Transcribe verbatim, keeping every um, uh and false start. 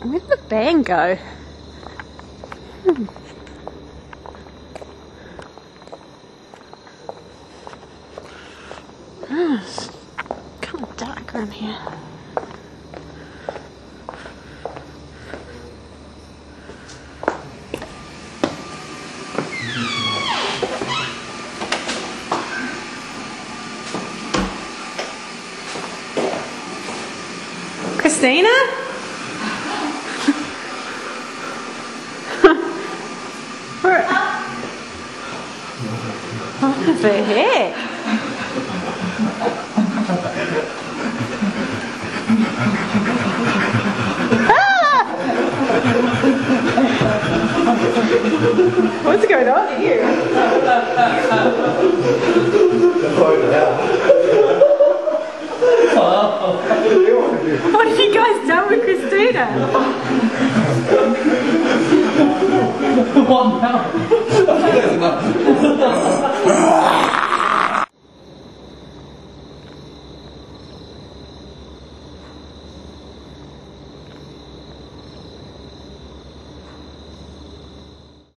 Where did the band go? Hmm. Oh, it's kind of dark around here. Christina? What the heck? What's going on here? What have you guys done with Christina?